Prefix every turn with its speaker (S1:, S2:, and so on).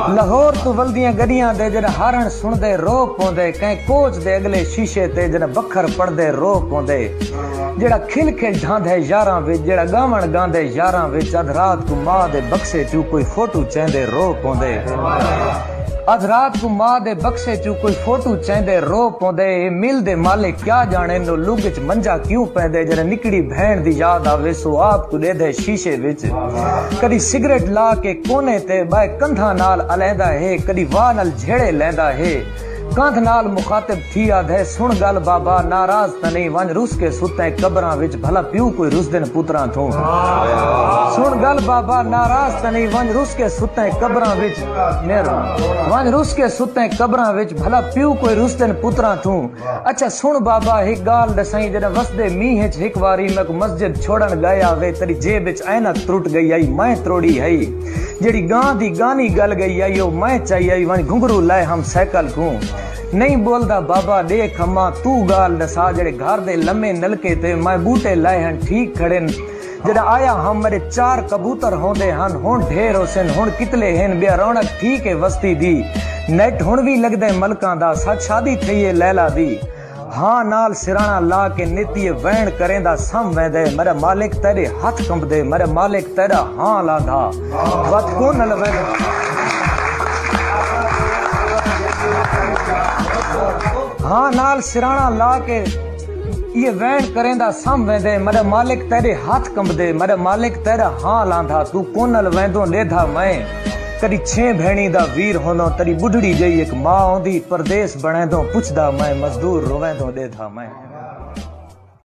S1: लाहौर तू वल्दियां गड्डियां दे जरा हारण सुनदे रो पौंदे कहीं कोच दे अगले शीशे ते जरा बखर पड़दे रो पौंदे जेड़ा खिल खिल ढांदे यारां विच जेड़ा गावण गांदे यारां विच अध रात को मां दे बक्से चू कोई फोटो चेंदे रो पौंदे अध रात को मां दे बक्से चू कोई फोटो चेंदे रो पौंदे मिल दे मालिक क्या जाने नो लुग च मंजा क्यों पैंदे जरा निकड़ी भैन दी याद आवे सो आप को दे दे शीशे विच कदी सिगरेट ला के कोने ते बाय कंधा नाल अलैंदा है कदी वाह नाल झेड़े लैंदा है कंध नाल मुखातिब थी आधे सुन गल बाबा नाराज तनी वंज रुस के सुते कब्रां विच भला प्यू कोई रुस दिन पुत्रां थू सुन गल बाबा नाराज तनी वंज रुस के सुते कब्रां विच वंज रुस के सुते कब्रां विच भला प्यू कोई रुस दिन पुत्रां थू अच्छा सुन बाबा एक गाल दसाई जदा वसदे मींह च एक वारी मैं मस्जिद छोड़न गया वे तेरी जेब विच ऐनक त्रुट गई आई मैं त्रोड़ी है जेड़ी गां दी गानी गल गई आई ओ मैं चाहिए आई वंज घुंघरू लाए हम साइकिल को नहीं बोलदा बाबा देख अम्मा तू गाल दसा जेड़े घर दे लम्मे नलके ते मैं बूटे लाए हन ठीक खड़े जड़ा आया हम मेरे 4 कबूतर होंदे हन हुण ढेर होसन हुण कितले हन बिया रौनक ठीक है वस्ती दी नेट हुण भी लगदे मलकां दा सच शादी थई है लैला दी हाँ नाल सिराना ला के नीति वैण करेंदा सम वेंदे मेरा मालिक तेरे हाथ कंबदे मेरा मालिक तेरा हाँ लांदा वत कोन लवे हाँ नाल सिराना ला के ये वैन करेंदा सम वेंदे मेरा मालिक तेरे हाथ कंबदे मेरा मालिक तेरा हाँ लांदा तू कोनल वेंदो लेधा मैं कदी 6 भेणी दा वीर होनो तरी बुढ़ड़ी जई एक मां ओंदी परदेस बणेदो पुछदा मैं मजदूर रोवेंदो लेधा मैं।